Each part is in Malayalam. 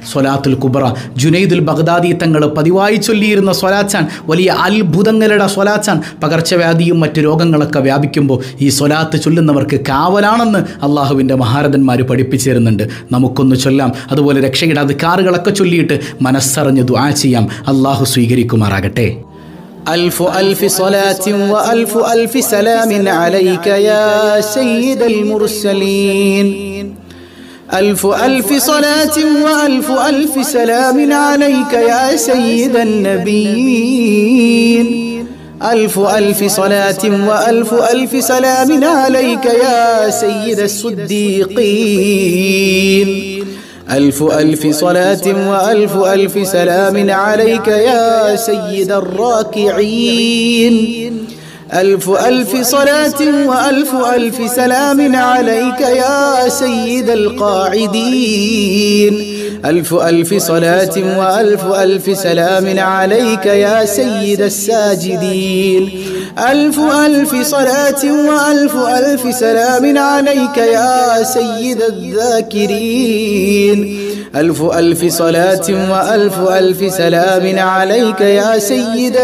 സ്വലാത്തുൽ കുബ്ര. ജുനൈദുൽ ബഗ്ദാദി തങ്ങൾ പതിവായി ചൊല്ലിയിരുന്ന സ്വലാച്ചാൻ. വലിയ അത്ഭുതങ്ങളുടെ സ്വലാച്ചാൻ. പകർച്ചവ്യാധിയും മറ്റ് രോഗങ്ങളൊക്കെ വ്യാപിക്കുമ്പോൾ ഈ സ്വലാത്ത് ചൊല്ലുന്നവർക്ക് കാവലാണെന്ന് അള്ളാഹുവിൻ്റെ മഹാരഥന്മാർ പഠിപ്പിച്ചു തരുന്നുണ്ട്. നമുക്കൊന്ന് ചൊല്ലാം. അതുപോലെ രക്ഷയുടെ അദ്കാറുകളൊക്കെ ചൊല്ലിയിട്ട് മനസ്സറിഞ്ഞ് ദുആ ചെയ്യാം. അള്ളാഹു സ്വീകരിക്കുമാറാകട്ടെ. ألف ألف صلاة وألف ألف سلام عليك يا سيد المرسلين. ألف ألف صلاة وألف ألف سلام عليك يا سيد النبيين. ألف ألف صلاة وألف ألف سلام عليك يا سيد الصديقين. ألف ألف صلاة وألف ألف سلام عليك يا سيد الراكعين. ألف ألف صلاة وألف ألف سلام عليك يا سيد القاعدين. ألف ألف صلاة وألف ألف سلام عليك يا سيد الساجدين. ألف ألف صلاة وألف ألف سلام عليك يا سيد الذاكرين. ألف ألف صلاة وألف ألف سلام عليك يا سيد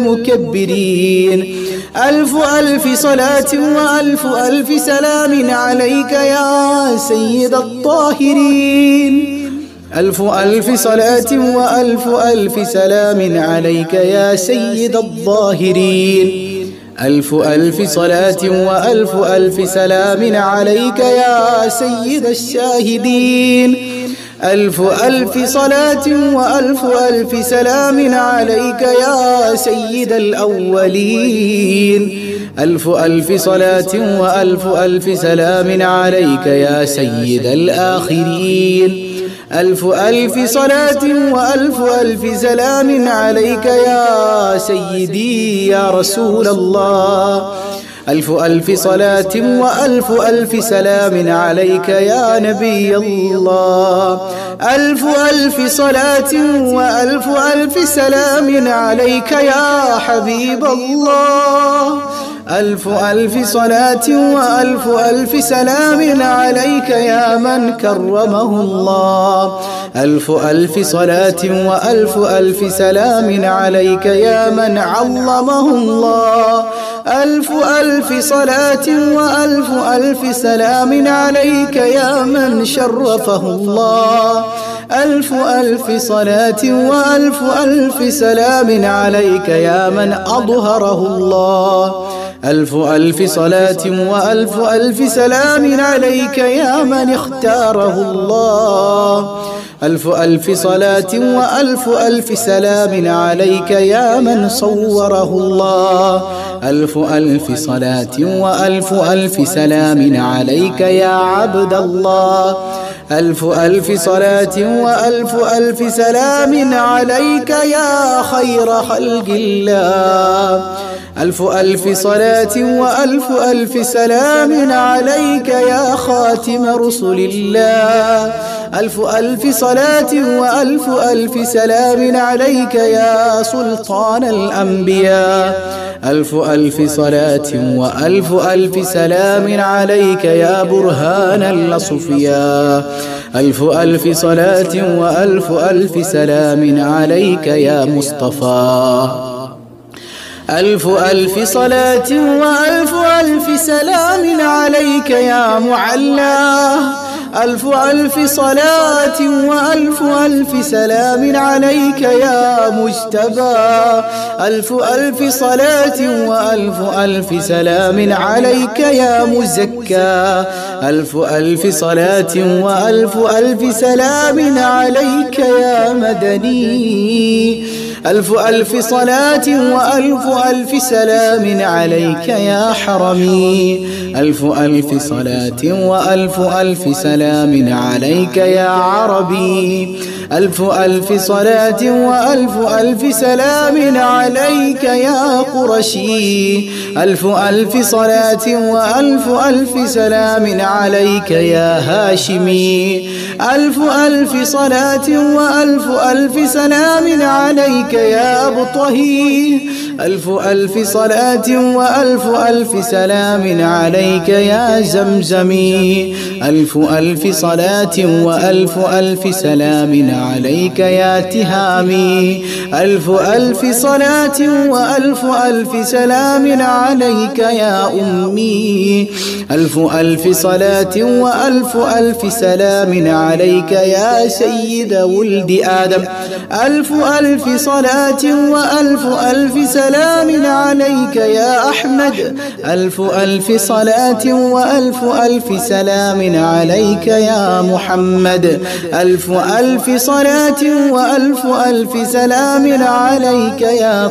المكبرين. ألف ألف صلاة وألف ألف سلام عليك يا سيد الطاهرين. ألف ألف صلاة وألف ألف سلام عليك يا سيد الظاهرين. ألف ألف صلاة وألف ألف سلام عليك يا سيد الشاهدين. ألف ألف صلاة وألف ألف سلام عليك يا سيد الأولين. ألف ألف صلاة وألف ألف سلام عليك يا سيد الآخرين. ألف ألف صلاة وألف ألف سلام عليك يا سيدي يا رسول الله. ألف ألف صلاة وألف ألف سلام عليك يا نبي الله. ألف ألف صلاة وألف ألف سلام عليك يا حبيب الله. ألف ألف صلاة وألف ألف سلام عليك يا من كرمه الله. ألف ألف صلاة وألف ألف سلام عليك يا من علمه الله. ألف ألف صلاة وألف ألف سلام عليك يا من شرفه الله. ألف ألف صلاة وألف ألف سلام عليك يا من أظهره الله. ألف ألف صلاة وألف ألف سلام عليك يا من اختاره الله. ألف ألف صلاة وألف ألف سلام عليك يا من صوره الله. ألف ألف صلاة وألف ألف سلام عليك يا عبد الله. ألف ألف صلاة وألف ألف سلام عليك يا خير خلق الله. ألف ألف صلاة وألف ألف سلام عليك يا خاتم رسل الله. ألف ألف صلاة وألف ألف سلام عليك يا سلطان الأنبياء. ألف ألف صلاة وألف ألف سلام عليك يا برهان الأصفياء. ألف ألف صلاة وألف ألف سلام عليك يا مصطفى. ألف ألف صلاة وألف ألف سلام عليك يا معلى. ألف ألف صلاة وألف ألف سلام عليك يا مجتبى. ألف ألف صلاة وألف ألف سلام عليك يا مزكى. ألف ألف صلاة وألف ألف سلام عليك يا مدني. ألف ألف صلاة وألف ألف سلام عليك يا حرمي. ألف ألف صلاة وألف ألف سلام عليك يا عربي. ألف ألف صلاة وألف ألف سلام عليك يا قرشي. ألف ألف صلاة وألف ألف سلام عليك يا هاشمي. ألف ألف صلاة وألف ألف سلام عليك يا أبو طهي ألف ألف صلاة وألف ألف سلام عليك يا زمزمي ألف ألف صلاة وألف ألف سلام عليك يا تهامي ألف ألف صلاة وألف ألف سلام عليك يا أمي ألف ألف صلاة وألف ألف سلام عليك يا سيد ولد آدم ألف ألف صلاة وألف ألف سلام عليك يا أحمد ألف ألف صلاة وألف ألف سلام عليك يا محمد ألف ألف صلاة وألف ألف سلام عليك يا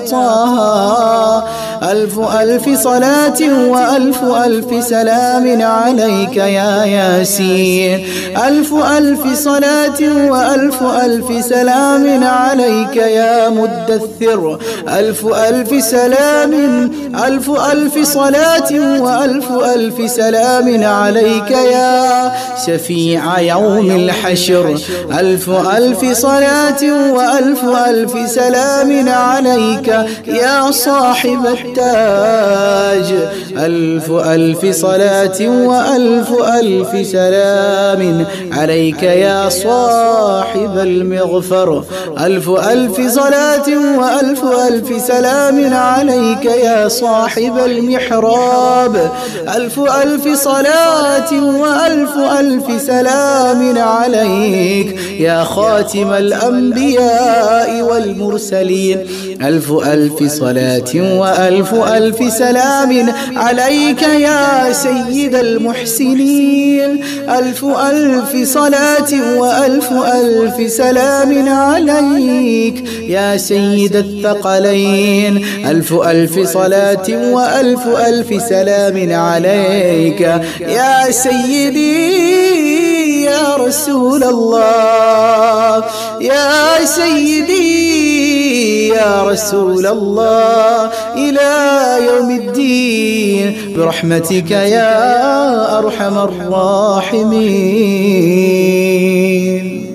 طه ألف ألف صلاة وألف ألف سلام عليك يا ياسين ألف ألف صلاة وألف ألف سلام عليك يا مدثر ألف ألف سلام ألف ألف صلاة وألف ألف سلام عليك يا شفيع يوم الحشر ألف ألف صلاة وألف ألف سلام عليك يا صاحب التاج ألف ألف صلاة وألف ألف سلام عليك يا صاحب المغفر ألف ألف صلاة وألف ألف سلام عليك يا صاحب المحراب ألف ألف صلاة وألف ألف سلام عليك يا خاتم الأنبياء والمرسلين ألف ألف صلاة وألف ألف سلام عليك يا سيد المحسنين ألف ألف صلاة وألف ألف سلام عليك يا سيد الثقلين ألف ألف صلاة وألف ألف سلام عليك يا سيدي يا رسول الله يا سيدي يا رسول الله إلى يوم الدين برحمتك يا أرحم الراحمين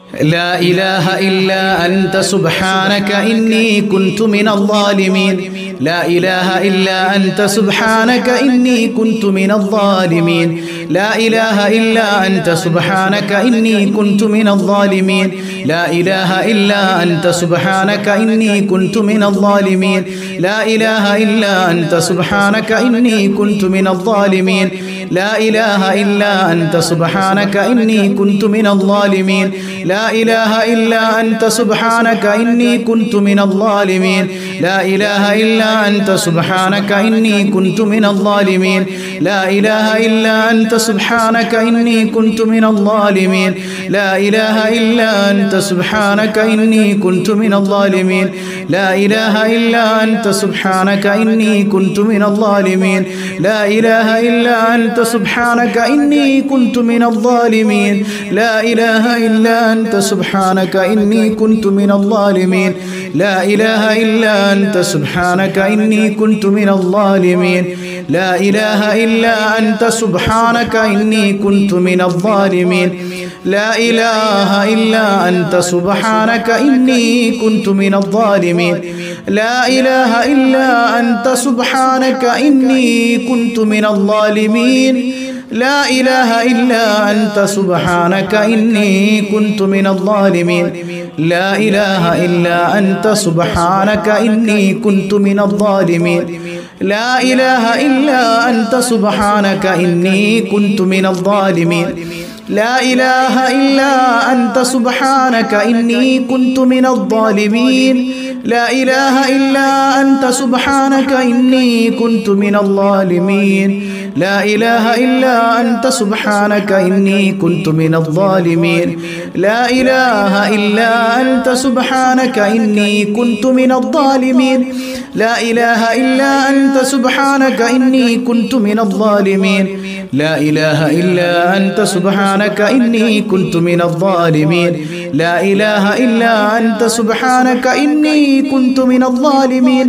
لا إله إلا أنت سبحانك إني كنت من الظالمين لا إله إلا أنت سبحانك إني كنت من الظالمين لا إله إلا أنت سبحانك إني كنت من الظالمين لا إله إلا أنت سبحانك إني كنت من الظالمين لا إله إلا أنت سبحانك إني كنت من الظالمين لا إله إلا أنت سبحانك إني كنت من الظالمين لا إله إلا أنت سبحانك إني كنت من الظالمين لا إله إلا أنت سبحانك إني كنت من الظالمين لا إله إلا أنت سبحانك إني كنت من الظالمين لا إله إلا أنت سبحانك إني كنت من الظالمين لا إله إلا أنت سبحانك إني كنت من الظالمين لا إله إلا أنت سبحانك إني كنت من الظالمين لا إله إلا أنت سبحانك إني كنت من الظالمين لا إله إلا أنت سبحانك إني كنت من الظالمين لا إله إلا أنت سبحانك إني كنت من الظالمين لا إله إلا أنت سبحانك إني كنت من الظالمين لا إله إلا أنت سبحانك إني كنت من الظالمين لا إله إلا أنت سبحانك إني كنت من الظالمين لا إله إلا أنت سبحانك إني كنت من الظالمين لا إله إلا أنت سبحانك إني كنت من الظالمين لا إله إلا أنت سبحانك إني كنت من الظالمين لا إله إلا أنت سبحانك إني كنت من الظالمين لا إله إلا أنت سبحانك إني كنت من الظالمين لا إله إلا أنت سبحانك إني كنت من الظالمين لا إله إلا أنت سبحانك إني كنت من الظالمين لا إله إلا أنت سبحانك إني كنت من الظالمين لا إله إلا أنت سبحانك إني كنت من الظالمين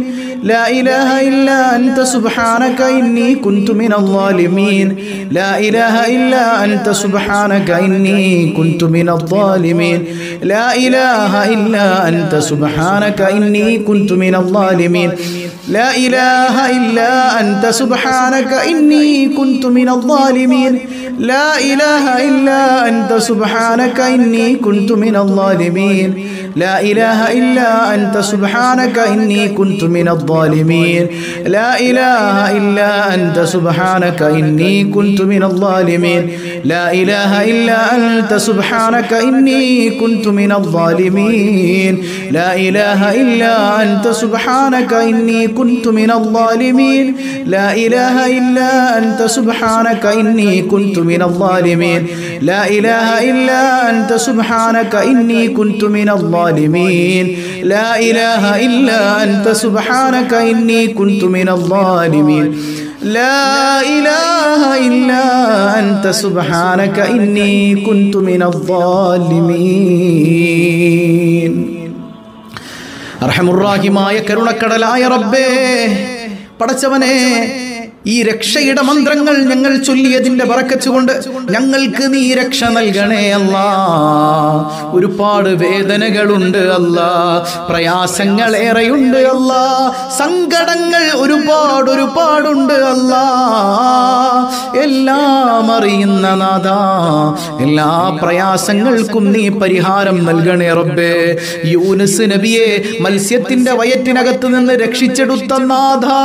لا إله إلا أنت سبحانك إني كنت من الظالمين لا إله إلا أنت سبحانك إني كنت من الظالمين لا إله إلا أنت سبحانك إني كنت من الظالمين لا إله إلا أنت سبحانك إني كنت من الظالمين لا إله إلا أنت سبحانك إني كنت من الظالمين لا إله إلا أنت سبحانك إني كنت من الظالمين لا إله إلا أنت سبحانك إني كنت من الظالمين لا إله إلا أنت سبحانك إني كنت من الظالمين لا إله إلا أنت سبحانك إني كنت من الظالمين لا إله إلا أنت سبحانك إني كنت من الظالمين لا إله إلا أنت سبحانك إني كنت من الظالمين لا إله إلا أنت سبحانك إني كنت من الظالمين لا إله إلا أنت سبحانك إني كنت من الظالمين അർഹമുർറാഹിമായ കരുണക്കടലായ റബ്ബേ, പടച്ചവനെ, ഈ രക്ഷയുടെ മന്ത്രങ്ങൾ ഞങ്ങൾ ചൊല്ലിയതിന്റെ ബറക്കത്ത് കൊണ്ട് ഞങ്ങൾക്ക് നീ രക്ഷ നൽകണേ അല്ലാ. ഒരുപാട് വേദനകളുണ്ട് അല്ലാ, പ്രയാസങ്ങളേറെയുണ്ട് അല്ലാ, സങ്കടങ്ങൾ ഒരുപാടുണ്ട് അല്ലാ. എല്ലാം അറിയുന്ന നാഥാ, എല്ലാ പ്രയാസങ്ങൾക്കും നീ പരിഹാരം നൽകണേ റബ്ബേ. യൂനുസ് നബിയെ മത്സ്യത്തിന്റെ വയറ്റിനകത്ത് നിന്ന് രക്ഷിച്ചെടുത്ത നാഥാ,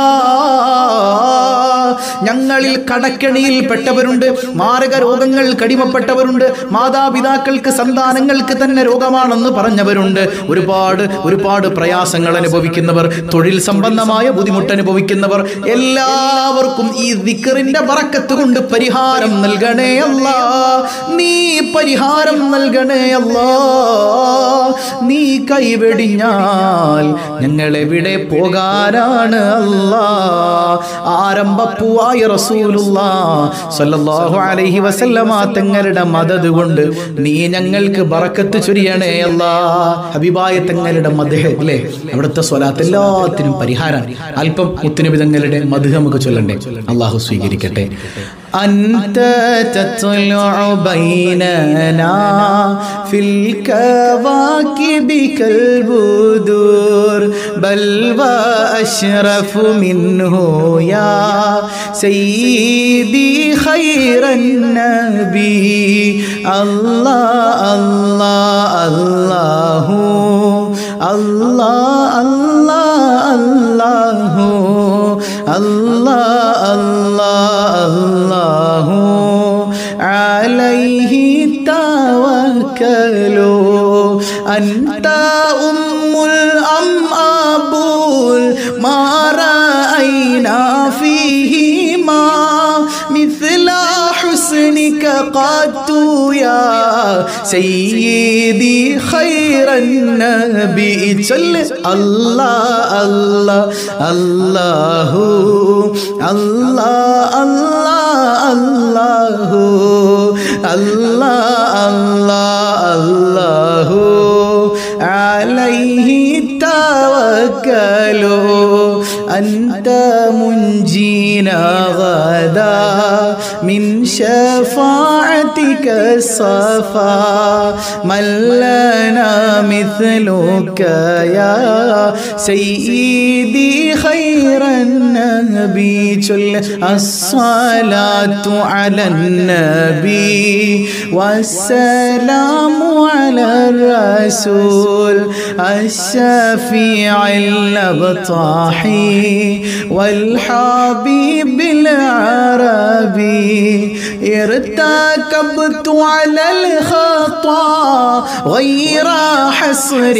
ഞങ്ങളിൽ കടക്കെണിയിൽപ്പെട്ടവരുണ്ട്, മാരക രോഗങ്ങൾ കടിമപ്പെട്ടവരുണ്ട്, മാതാപിതാക്കൾക്ക് സന്താനങ്ങൾക്ക് തന്നെ രോഗമാണെന്ന് പറഞ്ഞവരുണ്ട്, ഒരുപാട് പ്രയാസങ്ങൾ അനുഭവിക്കുന്നവർ, തൊഴിൽ സംബന്ധമായ ബുദ്ധിമുട്ട് അനുഭവിക്കുന്നവർ, എല്ലാവർക്കും ഈ ദിക്റിന്റെ ബറക്കത്ത് കൊണ്ട് പരിഹാരം നൽകണേ അല്ലാ. നീ പരിഹാരം നൽകണേ അല്ലാ. നീ കൈവെടിഞ്ഞാൽ ഞങ്ങൾ എവിടെ പോകാനാണ് അല്ലാ. ആരംഭപ്പൂവായ റസൂലുള്ളാഹ് സ്വല്ലല്ലാഹു അലൈഹി വസല്ലമ തങ്ങളുടെ മദദ് കൊണ്ട് നീ ഞങ്ങൾക്ക് ബറക്കത്ത് ചൊരിയണേ അല്ലാ. ഹബീബായ തങ്ങളുടെ മദ്ഹ് അല്ലേ, അവിടുത്തെ സ്വലാത്ത് എല്ലാത്തിനും പരിഹാരം. അല്പം മുത്തുനബി തങ്ങളുടെ മദ്ഹ് നമുക്ക് ചൊല്ലണ്ടേ? അല്ലാഹു സ്വീകരിക്കട്ടെ. أنت تطلع بيننا في الكواكب كالبدور بل وأشرف منه يا سيدي خير النبي الله الله الله الله الله الله الله الله عليه توكلوا أنت أم الأم أبول ما رأينا فيهما مثل حسنك قد يا سيدي خير النبي الله الله الله الله الله الله الله الله عليه توكلوا أنت منجينا غدا من شفاعتك الصفا من لنا مثلك يا سيدي خير النبي الصلاة على النبي والسلام على الرسول الشفيع الأبطاحي والحبيب العربي ارتكبت على الخطا غير حصر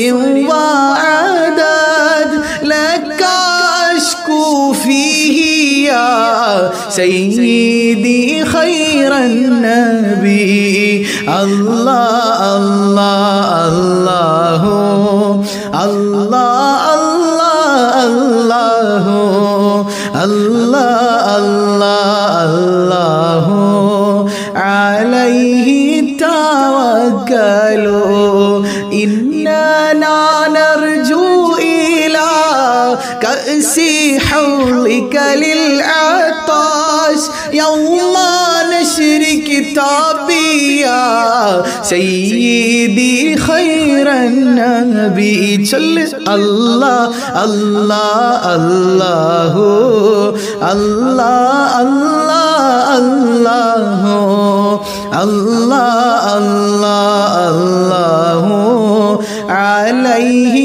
وعدد لك أشكو فيه يا سيدي خير النبي الله الله الله الله الله الله الله الله عليه توكلوا إننا نرجو إلى كأس حولك للعطاش يوم نشر كتابي يا سيدي خير النبي صل الله الله الله الله الله الله الله الله عليه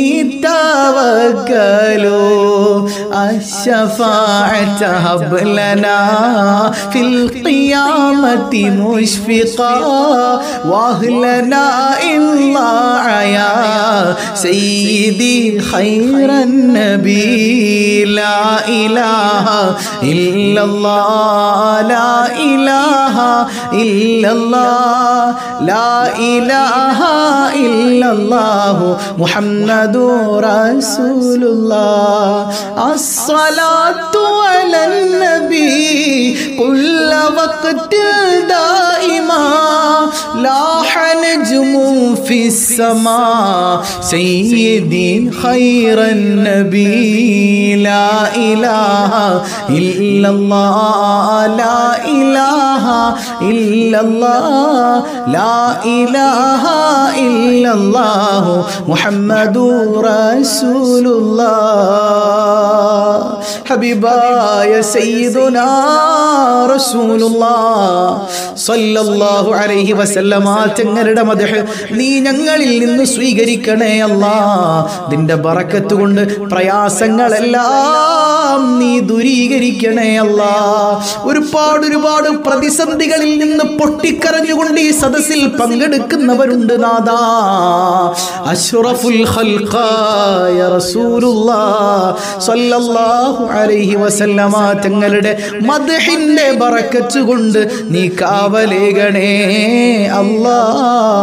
توكلوا الشفاعة هب لنا في القيامة مشفقا واهلنا الله يا سيدي خير النبي لا إله إلا الله لا إله إلا الله لا إله إلا الله محمد رسول الله الصلاة على النبي كل وقت دائما لاح نجم في السماء سيدي خير النبي لا إله إلا الله لا إله إلا الله لا إله إلا الله محمد رسول الله حبيباي سيدنا رسول الله صلى الله عليه وسلم തങ്ങളുടെ മദ്ഹ് നീ ഞങ്ങളിൽ നിന്ന് സ്വീകരിക്കണേ അല്ലാഹ് നിന്റെ ബറക്കത്ത് കൊണ്ട് പ്രയാസങ്ങളെല്ലാം നീ ദൂരീകരിക്കണേ അല്ലാഹ് ഒരുപാട് പ്രതിസന്ധികളിൽ നിന്ന് പൊട്ടിക്കരഞ്ഞുകൊണ്ട് ഈ സദസ്സിൽ പങ്കെടുക്കുന്നവരുണ്ട് നാദാ അഷ്റഫുൽ ഖൽഖായ റസൂലുള്ളാഹ് സ്വല്ലല്ലാഹു അലൈഹി വസല്ലമ തങ്ങളുടെ മദ്ഹിന്റെ ബറക്കത്ത് കൊണ്ട് നീ കാവലേകണേ അല്ലാഹ്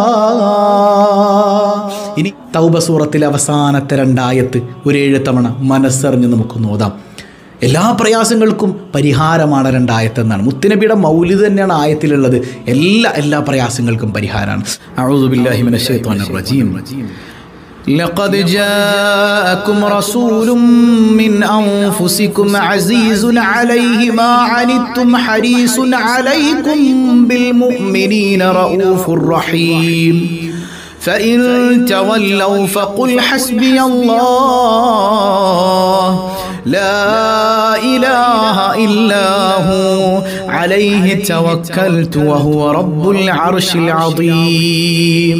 ഇനി തൗബ സൂറത്തിലെ അവസാനത്തെ 2 ആയത്ത് ഒരു 7 തവണ മനസ്സറിഞ്ഞ് നമുക്ക് നോദാം എല്ലാ പ്രയാസങ്ങൾക്കും പരിഹാരമാണ് 2 ആയത്ത് എന്നാണ് മുത്തുനബിയുടെ മൗലിദ് തന്നെയാണ് ആയത്തിലുള്ളത് എല്ലാ പ്രയാസങ്ങൾക്കും പരിഹാരമാണ് അഊദു ബില്ലാഹി മിനശ് ശൈത്വാനിർ റജീം لقد جاءكم رسول من أنفسكم عزيز عليه ما عنتم حريص عليكم بالمؤمنين رؤوف رحيم فإن تولوا فقل حسبي الله لا إله إلا هو عليه توكلت وهو رب العرش العظيم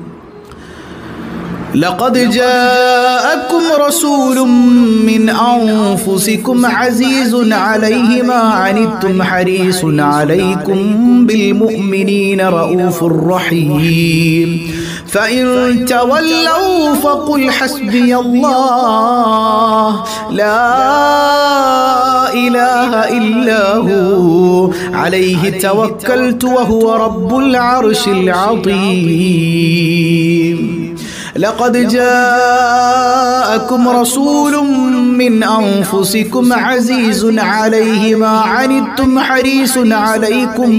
لقد جاءكم رسول من أنفسكم عزيز عليه ما عنتم حريص عليكم بالمؤمنين رؤوف رحيم فإن تولوا فقل حسبي الله لا إله إلا هو عليه توكلت وهو رب العرش العظيم لقد جاءكم رسول من أنفسكم عزيز عليه ما عنتم حريص عليكم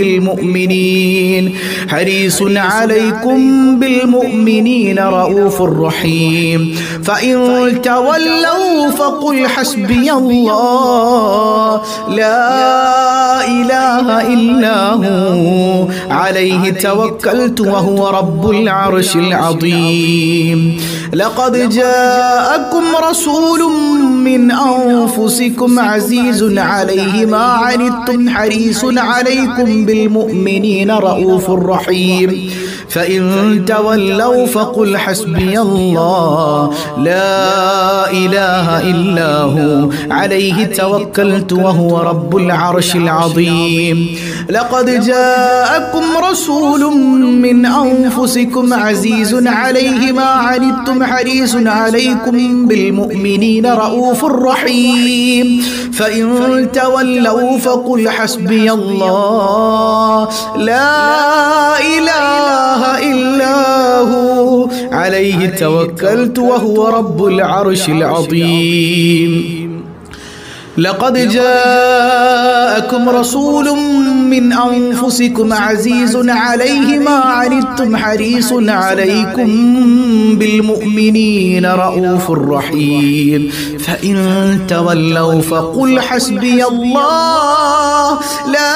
بالمؤمنين رؤوف رحيم فإن تولوا فقل حسبي الله لا إله إلا هو عليه توكلت وهو رب العرش العظيم لقد جاءكم رسول من أنفسكم عزيز عليه ما عنتم حريص عليكم بالمؤمنين رؤوف رحيم فإن تولوا فقل حسبي الله لا إله إلا هو عليه توكلت وهو رب العرش العظيم لقد جاءكم رسول من أنفسكم عزيز عليه ما عنتم حريص عليكم بالمؤمنين رؤوف رحيم فإن تولوا فقل حسبي الله لا إله إلا هو عليه توكلت وهو رب العرش العظيم لقد جاءكم رسول من أنفسكم عزيز عليه ما عنتم حريص عليكم بالمؤمنين رؤوف رحيم فإن تولوا فقل حسبي الله لا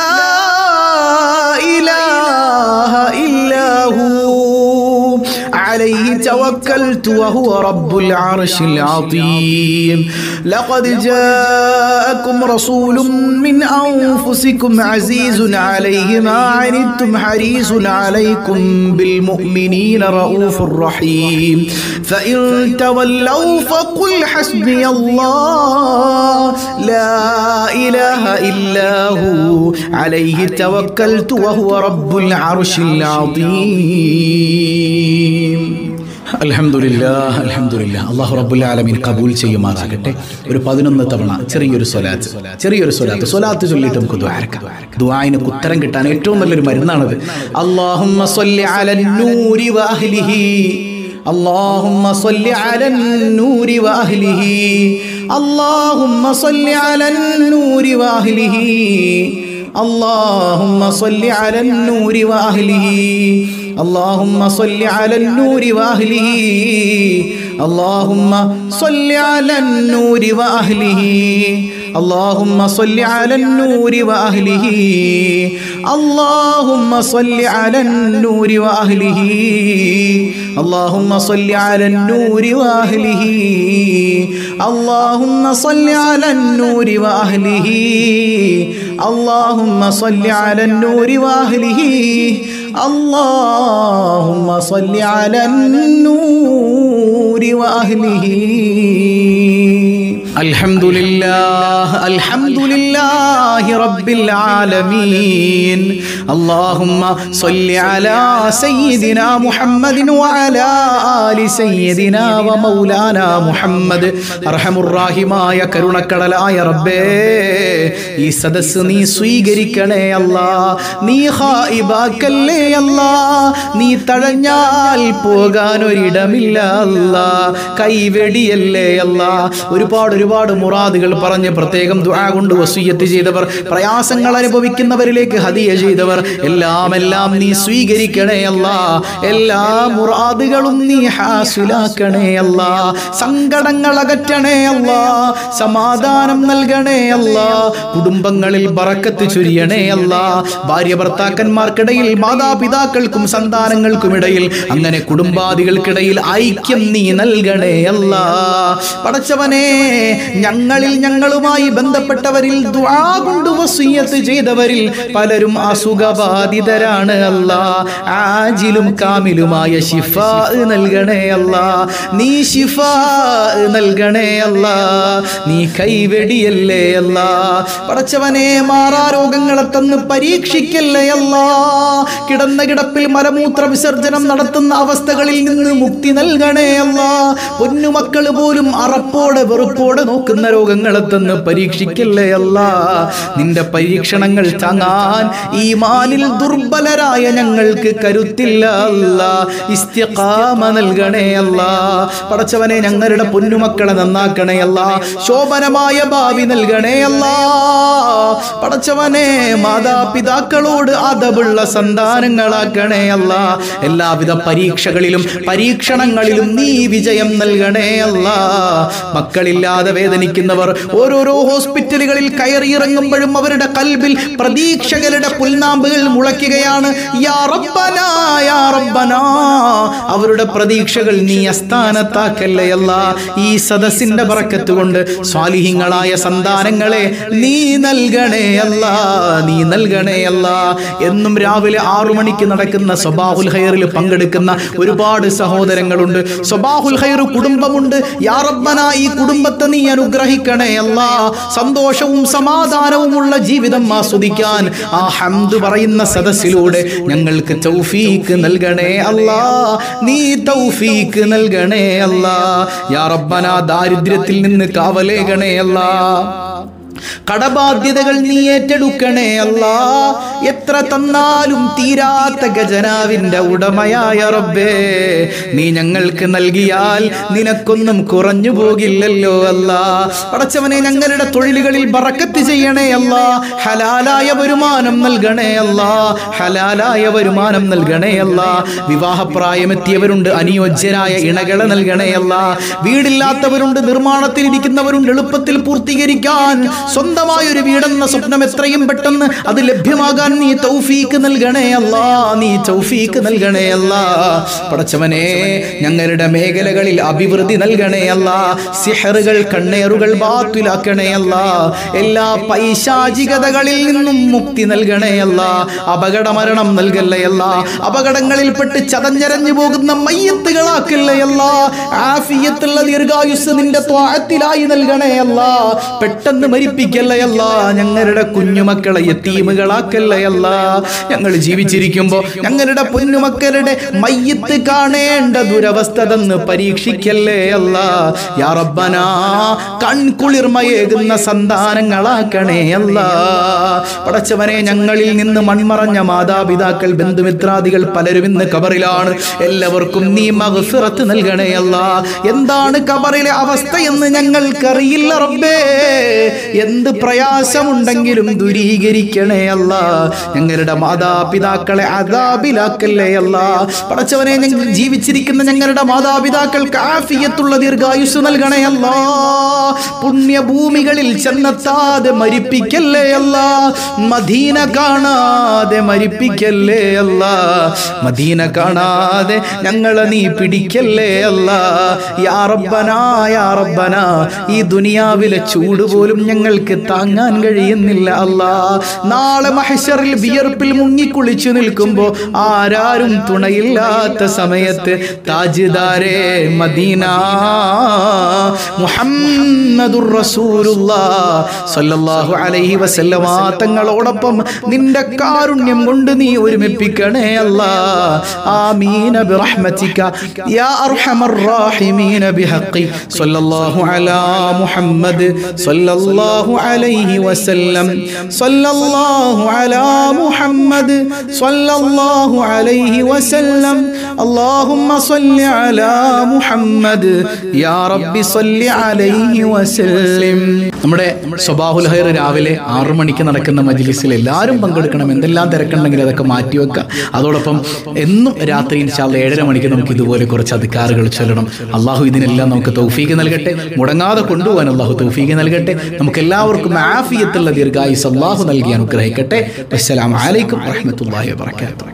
إله إلا هو عليه توكلت وهو رب العرش العظيم لقد جاءكم رسول من أنفسكم عزيز عليه ما عنتم حريص عليكم بالمؤمنين رؤوف رحيم فإن تولوا فقل حسبي الله لا إله إلا هو عليه توكلت وهو رب العرش العظيم അൽഹംദുലില്ലാഹ് അൽഹംദുലില്ലാഹ്. അല്ലാഹു റബ്ബുൽ ആലമീൻ കബൂൽ ചെയ്യുമാറാകട്ടെ. ഒരു 11 തവണ ചെറിയൊരു സ്വലാത്ത് ചൊല്ലിയിട്ട് നമുക്ക് ദുആർക്കാം. ദുആയിന് ഉത്തരം കിട്ടാൻ ഏറ്റവും നല്ലൊരു മരുന്നാണത്. അല്ലാഹുമ്മ സ്വല്ലി അലൻ നൂരി വഅഹ്ലിഹി اللهم صل على النور وأهله اللهم صل على النور وأهله اللهم صل على النور وأهله اللهم صل على النور وأهله اللهم صل على النور وأهله اللهم صل على النور وأهله اللهم صل على النور وأهله اللهم صل على النور وأهله اللهم صل على النور وأهله اللهم صل على النور وأهله اللهم صل على النور وأهله الحمد لله رب العالمين اللهم صل على سيدنا محمد وعلى آل سيدنا ومولانا محمد أرحم الراحماയ കരുണക്കടലായ റബ്ബേ ഈ സദസ്സ് നീ സ്വീകരിക്കണേ അല്ലാ നീ ഖായിബാക്കല്ലേ അല്ലാ നീ തഴഞ്ഞാൽ പോകാൻ ഒരിടമില്ല അല്ലാ കൈവെടിയല്ലേ അല്ലാ ഒരുപാട് മുറാദുകൾ പറഞ്ഞ് പ്രത്യേകം ദുആ കൊണ്ട് വസിയ്യത്ത് ചെയ്തവർ പ്രയാസങ്ങൾ അനുഭവിക്കുന്നവരിലേക്ക് ഹദിയ ചെയ്തവർ എല്ലാം നീ സ്വീകരിക്കണേ അല്ലാ എല്ലാ മുറാദുകളും നീ ഹാസിലാക്കണേ അല്ലാ സങ്കടങ്ങൾ അകറ്റണേ അല്ലാ സമാധാനം നൽകണേ അല്ലാ കുടുംബങ്ങളിൽ ബറക്കത്ത് ചൊരിയണേ അല്ലാ ഭാര്യ ഭർത്താക്കന്മാർക്കിടയിൽ മാതാപിതാക്കൾക്കും സന്താനങ്ങൾക്കുമിടയിൽ അങ്ങനെ കുടുംബാദികൾക്കിടയിൽ ഐക്യം നീ നൽകണേ അല്ലാ പടച്ചവനെ ഞങ്ങളുമായി ബന്ധപ്പെട്ടവരിൽ ദുആ കൊണ്ട് വസിയ്യത്ത് ചെയ്തവരിൽ പലരും അസുഖബാധിതരാണ് അല്ലാ ആജിലും കാമിലുമായ ശിഫാ നൽകണേ അല്ലാ നീ ശിഫാ നൽകണേ അല്ലാ നീ കൈവെടിയല്ലേ അല്ലാ പടച്ചവനെ മാറാരോഗങ്ങളെ തന്ന് പരീക്ഷിക്കല്ലേ അല്ലാ കിടന്ന കിടപ്പിൽ മലമൂത്ര വിസർജനം നടത്തുന്ന അവസ്ഥകളിൽ നിന്ന് മുക്തി നൽകണേ അല്ലാ പൊന്നുമക്കൾ പോലും അറപ്പോടെ വെറുപ്പോടെ നോക്കുന്ന രോഗങ്ങളെ തന്ന് പരീക്ഷിക്കല്ലേ അല്ലാ നിന്റെ പരീക്ഷണങ്ങൾ താങ്ങാൻ ഈമാനിൽ ദുർബലരായ ഞങ്ങൾക്ക് കരുത്തില്ല അല്ലാ ഇസ്തിഖാമ നൽകണേ അല്ലാ പടച്ചവനെ ഞങ്ങളുടെ പൊന്നുമക്കളെ നന്നാക്കണേ അല്ലാ ശോഭനമായ ഭാവി നൽകണേ അല്ലാ പടച്ചവനെ മാതാപിതാക്കളോട് അദബുള്ള സന്താനങ്ങളാക്കണേ അല്ലാ എല്ലാവിധ പരീക്ഷണങ്ങളിലും നീ വിജയം നൽകണേ അല്ലാ മക്കളില്ലാതെ വേദനിക്കുന്നവർ ഓരോരോ ഹോസ്പിറ്റലുകളിൽ കയറിയിറങ്ങുമ്പോഴും അവരുടെ കൽബിൽ പ്രതീക്ഷകളുടെ പുൽനാമ്പുകൾ മുളയ്ക്കുകയാണ് യാ റബ്ബനാ യാ റബ്ബനാ അവരുടെ പ്രതീക്ഷകൾ നീ അസ്ഥാനത്താക്കല്ലേ അല്ലാ ഈ സദസ്സിന്റെ ബറക്കത്ത് കൊണ്ട് സ്വാലിഹീങ്ങളായ സന്താനങ്ങളെ നീ നൽകണേ അല്ലാ നീ നൽകണേ അല്ലാ എന്നും രാവിലെ 6 മണിക്ക് നടക്കുന്ന സബാഹുൽ ഖൈറിൽ പങ്കെടുക്കുന്ന ഒരുപാട് സഹോദരങ്ങളുണ്ട് സബാഹുൽ ഖൈർ കുടുംബമുണ്ട് യാ റബ്ബനാ ഈ കുടുംബത്തെ നീ അനുഗ്രഹിക്കണേ അല്ലാ സന്തോഷവും സമാധാനവുമുള്ള ജീവിതം ആസ്വദിക്കാൻ ആ ഹംദ് പറയുന്ന സദസ്സിലൂടെ ഞങ്ങൾക്ക് തൗഫീഖ് നൽകണേ അല്ലാ നീ തൗഫീഖ് നൽകണേ അല്ലാ യാ റബ്ബനാ ദാരിദ്ര്യത്തിൽ നിന്ന് കാവലേകണേ അല്ലാ കടബാധ്യതകൾ നീ ഏറ്റെടുക്കണേ അല്ലാ. എത്ര തന്നാലും തീരാത്ത ഖജനാവിന്റെ ഉടമയായ റബ്ബേ, നീ ഞങ്ങൾക്ക് നൽകിയാൽ നിനക്കൊന്നും കുറഞ്ഞു പോകില്ലല്ലോ അല്ലാ. പടച്ചവനെ, ഞങ്ങളുടെ തൊഴിലുകളിൽ ബറക്കത്ത് ചെയ്യണേ അല്ലാ. ഹലാലായ വരുമാനം നൽകണേ അല്ലാ. ഹലാലായ വരുമാനം നൽകണേ അല്ലാ. വിവാഹപ്രായമെത്തിയവരുണ്ട്, അനുയോജ്യരായ ഇണകളെ നൽകണേ അല്ലാ. വീടില്ലാത്തവരുണ്ട്, നിർമ്മാണത്തിലിരിക്കുന്നവരുണ്ട്, എളുപ്പത്തിൽ പൂർത്തീകരിക്കാൻ സ്വന്തമായൊരു വീടെന്ന സ്വപ്നം എത്രയും പെട്ടെന്ന് അത് ലഭ്യമാകാൻ നീ തൗഫീക്ക് നൽകണേ അല്ലാ. നീ തൗഫീക്ക് നൽകണേ അല്ലാ. പടച്ചവനെ, ഞങ്ങളുടെ മേഖലകളിൽ അഭിവൃദ്ധി നൽകണേ അല്ലാ. സിഹറുകൾ, കണ്ണേറുകൾ ബാത്തിലാക്കണേ അല്ലാ. എല്ലാ പൈശാചികതകളിൽ നിന്നും മുക്തി നൽകണേ അല്ലാ. അപകട മരണം നൽകല്ലേ അല്ലാ. അപകടങ്ങളിൽപ്പെട്ട് ചതഞ്ഞരഞ്ഞു പോകുന്ന മയ്യത്തുകളാക്കല്ലേ അല്ലാ. ആഫിയത്തുള്ള ദീർഘായുസ് നിന്റെ ത്വാഅത്തിലായി നൽകണേ അല്ലാ. പെട്ടെന്ന് മരിപ്പിക്കല്ലേ അല്ലാ. ഞങ്ങളുടെ കുഞ്ഞുമക്കളെ യതീമുകളാക്കല്ലേ അല്ലാ. ഞങ്ങൾ ജീവിച്ചിരിക്കുമ്പോൾ ഞങ്ങളുടെ പൊന്നുമക്കളുടെ മയ്യത്ത് കാണേണ്ട ദുരവസ്ഥ തന്ന് പരീക്ഷിക്കല്ലേ അല്ലാ. യാ റബ്ബനാ, കൺകുളിർമയേകുന്ന സന്താനങ്ങളാക്കണേ അല്ലാ. പടച്ചവനെ, ഞങ്ങളിൽ നിന്ന് മൺമറഞ്ഞ മാതാപിതാക്കൾ, ബന്ധുമിത്രാദികൾ പലരും ഇന്ന് ഖബറിലാണ്. എല്ലാവർക്കും നീ മഗ്ഫിറത്ത് നൽകണേ അല്ലാ. എന്താണ് ഖബറിലെ അവസ്ഥയെന്ന് ഞങ്ങൾക്കറിയില്ല റബ്ബേ. എന്ത് പ്രയാസമുണ്ടെങ്കിലും ദൂരീകരിക്കണേ അല്ലാ. ഞങ്ങളുടെ മാതാപിതാക്കളെ അദാബിലാക്കല്ലേ അല്ലാ. പടച്ചവനെ, ഞങ്ങൾ ജീവിച്ചിരിക്കുന്ന ഞങ്ങളുടെ മാതാപിതാക്കൾക്ക് ആഫിയത്തുള്ള ദീർഘായുസ് നൽകണേ അല്ലാ. പുണ്യഭൂമികളിൽ ചെന്നെത്താതെ മരിപ്പിക്കല്ലേ അല്ലാ. മദീന കാണാതെ മരിപ്പിക്കല്ലേ അല്ലാ. മദീന കാണാതെ ഞങ്ങളെ നീ പിടിക്കല്ലേ അല്ലാ. യാ റബ്ബനാ, യാ റബ്ബനാ, ഈ ദുനിയാവിലെ ചൂട് പോലും ഞങ്ങൾക്ക് താങ്ങാൻ കഴിയുന്നില്ല അല്ലാ. നാളെ മഹ്ശറിൽ വിയർപ്പിൽ മുങ്ങിക്കുളിച്ചു നിൽക്കുമ്പോൾ ആരാരും തുണയില്ലാത്ത സമയത്ത് താജ്ദാരെ മദീന മുഹമ്മദുർ റസൂലുള്ളാഹ് സ്വല്ലല്ലാഹു അലൈഹി വസല്ലമ തങ്ങളോടൊപ്പം നിന്റെ കാരുണ്യം കൊണ്ട് നീ ഒരുമിപ്പിക്കണേ അല്ലാ. ആമീൻ ബിറഹ്മതിക യാ അർഹമർ റഹീമീൻ ബിഹഖി സ്വല്ലല്ലാഹു അലാ മുഹമ്മദ് സ്വല്ലല്ലാഹു അലൈഹി വസല്ലം സ്വല്ലല്ലാഹു അലാ മുഹമ്മദ് സ്വല്ലല്ലാഹു അലൈഹി വസല്ലം. അല്ലാഹുമ്മ സ്വല്ലി അലാ മുഹമ്മദ് യാ റബ്ബി സ്വല്ലി അലൈഹി വസല്ലം. നമ്മുടെ സ്വബാഹുൽ ഖൈർ രാവിലെ 6 മണിക്ക് നടക്കുന്ന മജ്ലിസിൽ എല്ലാവരും പങ്കെടുക്കണം. എന്തെല്ലാം തിരക്കുണ്ടെങ്കിൽ അതൊക്കെ മാറ്റിവെക്കുക. അതോടൊപ്പം എന്നും രാത്രി ഇൻഷാ അല്ലാഹ് 7:30 മണിക്ക് നമുക്ക് ഇതുപോലെ കുറച്ച് അദ്കാറുകൾ ചൊല്ലണം. അള്ളാഹു ഇതിനെല്ലാം നമുക്ക് തൗഫീഖ് നൽകട്ടെ. മുടങ്ങാതെ കൊണ്ടുപോകാൻ അള്ളാഹു തൗഫീഖ് നൽകട്ടെ. നമുക്ക് എല്ലാവർക്കും ആഫിയത്തുള്ള ദീർഘായുസ് അള്ളാഹു നൽകി അനുഗ്രഹിക്കട്ടെ. അസ്സലാമു അലൈക്കും വറഹ്മത്തുള്ളാഹി വബറകാതുഹു.